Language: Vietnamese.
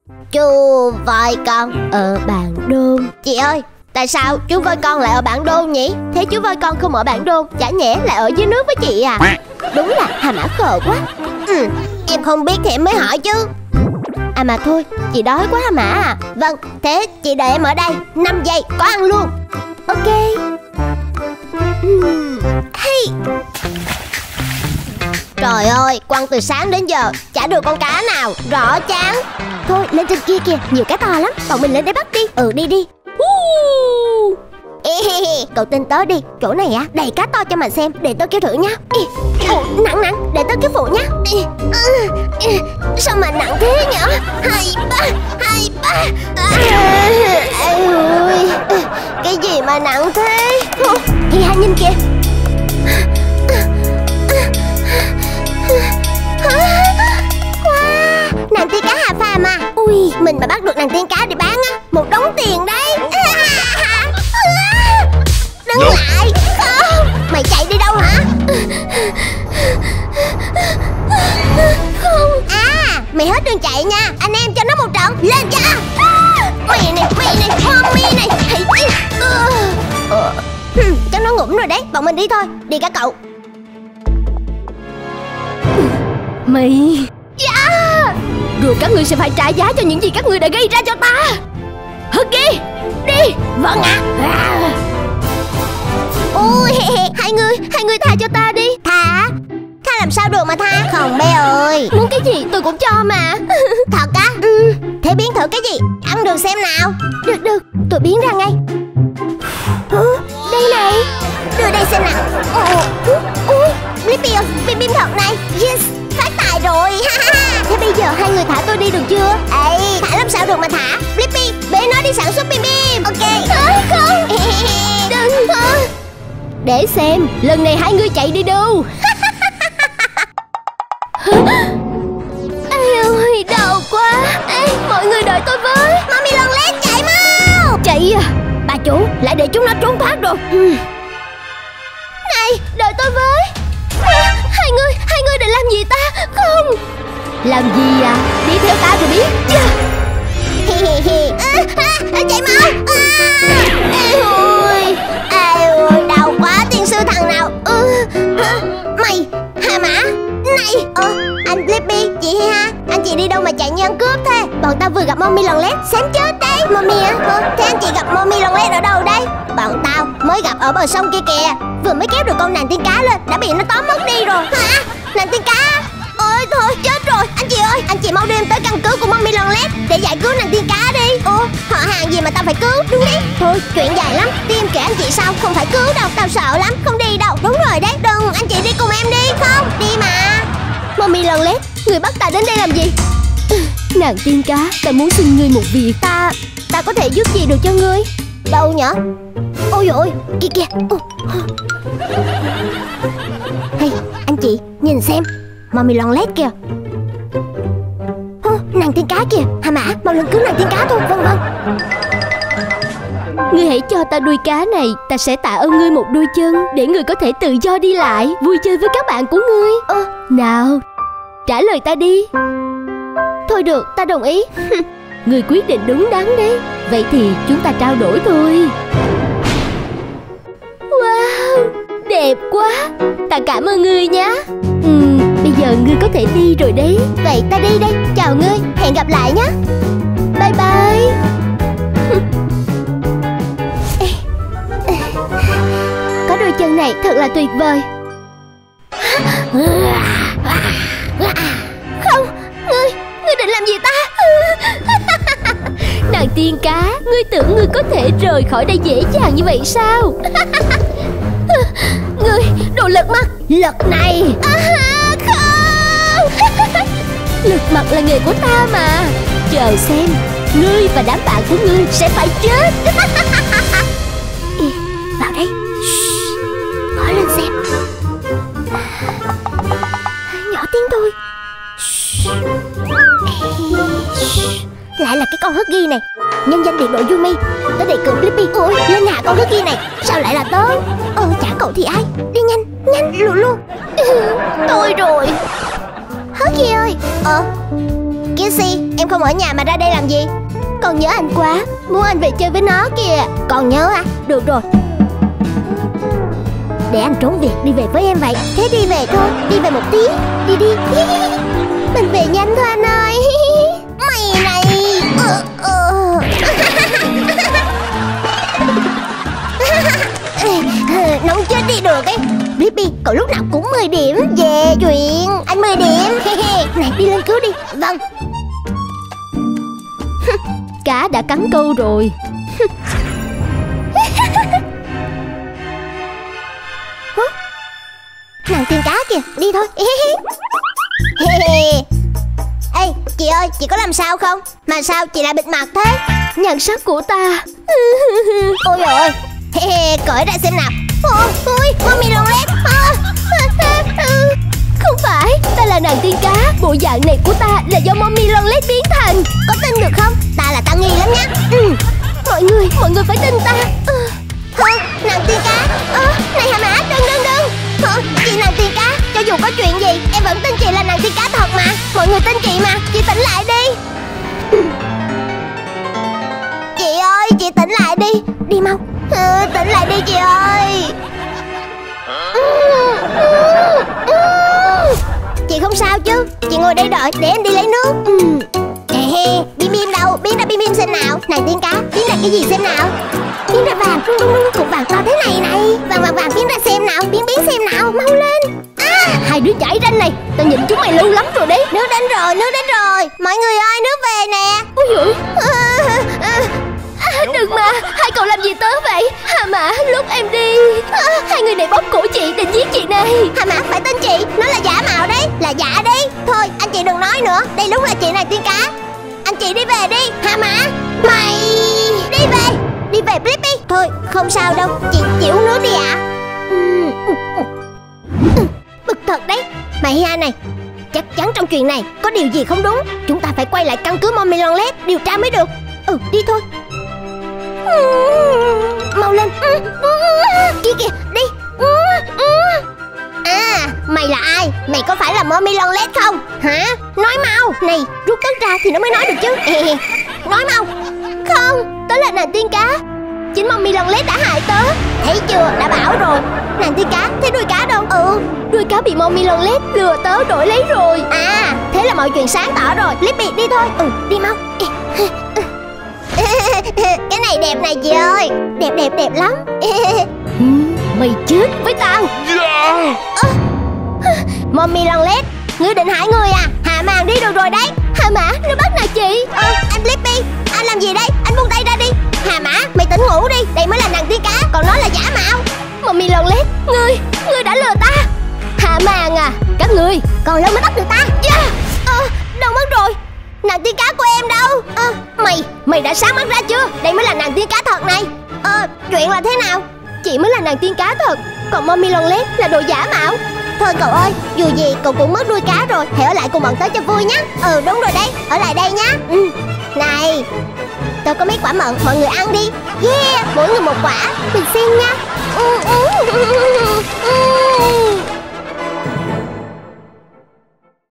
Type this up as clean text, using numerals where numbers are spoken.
Chú voi con ở bản đồ. Chị ơi, tại sao chú voi con lại ở bản đồ nhỉ? Thế chú voi con không ở bản đồ, chả nhẽ lại ở dưới nước với chị à? Đúng là Hà Mã khờ quá. Em không biết thì em mới hỏi chứ. À mà thôi, chị đói quá Hà Mã à. Vâng, thế chị đợi em ở đây 5 giây, có ăn luôn. Ok. Hey. Trời ơi, quăng từ sáng đến giờ chả được con cá nào, rõ chán. Thôi lên trên kia kìa, nhiều cá to lắm. Bọn mình lên đây bắt đi. Đi đi. Cậu tin tớ đi, chỗ này á đầy cá to cho mà xem. Để tớ kéo thử nhá. Nặng nặng, để tớ kéo phụ nhá. Sao mà nặng thế nhở? 2, 3. Cái gì mà nặng thế? Hai nhìn kìa. Wow, nàng tiên cá Hà Phàm à. Ui, mình mà bắt được nàng tiên cá để bán á, một đống tiền đấy. Đứng lại. Mày chạy đi đâu hả? Không. À, mày hết đường chạy nha. Anh em cho nó một trận. Lên cho. Mày này, mommy này. Cho nó ngủm rồi đấy. Bọn mình đi thôi. Đi cả cậu. Mày. Rồi các ngươi sẽ phải trả giá cho những gì các ngươi đã gây ra cho ta. Huggy, đi. Vâng ạ. Ôi, hai người tha cho ta đi. Tha làm sao được mà tha? Không bé ơi. Muốn cái gì tôi cũng cho mà. Thật á? Thế biến thử cái gì? Ăn được xem nào. Được, tôi biến ra ngay. Đây này. Đưa đây xem nào. Blippi ơi, bim thật này. Yes, phát tài rồi. Thế bây giờ hai người thả tôi đi được chưa? Ê, thả làm sao được mà thả. Blippi, bế nó đi sản xuất bim. Ok. Không. Đừng. Để xem lần này hai người chạy đi đâu. Ôi, đau quá. Ê, mọi người đợi tôi với. Mommy lần lét chạy mau. Chạy à? Bà chủ lại để chúng nó trốn thoát rồi. Này, đợi tôi với. Hai người định làm gì ta? Không. Làm gì à? Đi theo ta rồi biết. Chạy mau. Ôi, đau quá. Tiên sư thằng nào? Mày, Hà Mã. Này, anh Blippi, chị ha. Anh chị đi đâu mà chạy như ăn cướp thế? Bọn tao vừa gặp Mommy lần lét, xém chết đấy. Mommy á? Thế anh chị gặp Mommy lần lét ở đâu đây? Bọn tao mới gặp ở bờ sông kia kìa. Vừa mới kéo được con nàng tiên cá lên, đã bị nó tóm mất đi rồi. Hả? Nàng tiên cá? Ôi thôi, chết rồi. Anh chị ơi, anh chị mau đưa em tới căn cứ của Mommy lần lét để giải cứu nàng tiên cá đi. Họ hàng gì mà tao phải cứu, đúng đấy. Thôi, chuyện dài lắm, đi em kể anh chị sau. Không phải cứu đâu, tao sợ lắm, không đi đâu. Đúng rồi đấy, đừng, anh chị đi cùng em đi. Không, đi mà. Mommy lần lét, người bắt ta đến đây làm gì? Nàng tiên cá, ta muốn xin ngươi một việc. Ta có thể giúp gì được cho ngươi? Đâu nhở? Ôi dồi, kìa. Hey, anh chị, nhìn xem. Mommy lần lét kìa. Nàng tiên cá kìa. Hà Mã, mau lên cứu nàng tiên cá thôi. Vâng. Ngươi hãy cho ta đuôi cá này, ta sẽ tạ ơn ngươi một đôi chân để ngươi có thể tự do đi lại, vui chơi với các bạn của ngươi. Nào, trả lời ta đi. Thôi được, ta đồng ý. Ngươi quyết định đúng đắn đấy. Vậy thì chúng ta trao đổi thôi. Wow, đẹp quá. Ta cảm ơn ngươi nhé. Bây giờ ngươi có thể đi rồi đấy. Vậy ta đi đây. Chào ngươi, hẹn gặp lại nhé. Bye bye. Có đôi chân này thật là tuyệt vời. Không, ngươi định làm gì ta? Nàng tiên cá, ngươi tưởng ngươi có thể rời khỏi đây dễ dàng như vậy sao? Ngươi, đồ lật mặt. Lật này. Không. Lật mặt là nghề của ta mà. Chờ xem, ngươi và đám bạn của ngươi sẽ phải chết. Vào đây. Ngồi lên xem. Nhỏ tiếng thôi. Lại là cái con Huggy này. Nhân danh biệt đội Yumi. Tớ đề cử Blippi. Ôi, lên hạ con Huggy này. Sao lại là tớ? Chả cậu thì ai. Đi nhanh luôn. Tôi rồi. Huggy ơi. Kêu Jessie, em không ở nhà mà ra đây làm gì? Con nhớ anh quá, muốn anh về chơi với nó kìa. Còn nhớ à? Được rồi, để anh trốn việc đi về với em vậy. Thế đi về thôi, đi về một tí. Đi đi. Mình về nhanh thôi anh ơi. Mày này. Nóng chết đi được ấy. Blippi, cậu lúc nào cũng 10 điểm. Về chuyện, anh 10 điểm. Này, đi lên cứu đi. Vâng. Cá đã cắn câu rồi. Nàng tiên cá kìa, đi thôi. Ê, chị ơi, chị có làm sao không? Mà sao chị lại bịt mặt thế? Nhan sắc của ta. Ôi ôi, cởi ra xem nào. Ôi, mommy lon lét. Không phải, ta là nàng tiên cá. Bộ dạng này của ta là do mommy lon lét biến thành. Có tin được không? Ta là ta nghi lắm nhá. Mọi người phải tin ta. Nàng tiên cá. Này hả mã, đừng. Chị nàng tiên cá, cho dù có chuyện gì em vẫn tin chị là nàng tiên cá thật mà. Mọi người tin chị mà, chị tỉnh lại đi. Chị ơi, chị tỉnh lại đi. Đi mau, tỉnh lại đi chị ơi. Chị không sao chứ? Chị ngồi đây đợi để em đi lấy nước. Bim bim đâu? Biến ra bim bim xem nào. Nàng tiên cá, biến ra cái gì xem nào? Biến ra vàng, cục vàng to thế này này. Vàng, biến ra xem nào. Biến xem nào, mau lên. Hai đứa chảy ranh này, tao nhìn chúng mày lâu lắm rồi đấy. Nước đến rồi. Mọi người ơi, nước về nè. Ôi dồi. Đừng mà, hai cậu làm gì tớ vậy? Hà Mã, lúc em đi, hai người này bóp cổ chị định giết chị này. Hà Mã, phải tin chị, nó là giả mạo đấy. Là giả đi. Thôi, anh chị đừng nói nữa. Đây đúng là chị này tiên cá. Anh chị đi về đi. Hà Mã, mày đi về Blippi. Thôi, không sao đâu. Chị uống nước đi ạ. Bực thật đấy. Mày Hia này, chắc chắn trong chuyện này có điều gì không đúng. Chúng ta phải quay lại căn cứ mommy lon lét điều tra mới được. Đi thôi. Mau lên. Kia kìa, đi. Mày là ai? Mày có phải là mommy lon lét không? Hả? Nói mau. Này, rút tất ra thì nó mới nói được chứ. Nói mau. Không, tớ là nàng tiên cá. Chính mommy lon lét đã hại tớ. Thấy chưa, đã bảo rồi. Nàng tiên cá, thế đuôi cá đâu? Đuôi cá bị mommy lon lét lừa tớ đổi lấy rồi. Thế là mọi chuyện sáng tỏ rồi. Blippi, đi thôi. Đi mau. Cái này đẹp này chị ơi. Đẹp lắm. Mày chết với tao. Mommy lon lét, ngươi định hại người à? Hạ màn đi được rồi đấy. Hà Mã, nó bắt nạt chị. Anh Blippi, anh làm gì đây? Anh buông tay ra đi. Hà Mã, mày tỉnh ngủ đi. Đây mới là nàng tiên cá, còn nó là giả mạo. Mommy lon lét, ngươi đã lừa ta. Hạ màn à, các ngươi còn lâu mới bắt được ta. Đâu mất rồi? Nàng tiên cá của em đâu? Mày đã sáng mắt ra chưa? Đây mới là nàng tiên cá thật này. Chuyện là thế nào? Chị mới là nàng tiên cá thật, còn mommy lon lét là đồ giả mạo. Thôi cậu ơi, dù gì cậu cũng mất đuôi cá rồi. Hãy ở lại cùng bọn tớ cho vui nhá. Đúng rồi đấy, ở lại đây nhá. Này, tớ có mấy quả mận, mọi người ăn đi. Yeah, mỗi người một quả. Mình xem nha.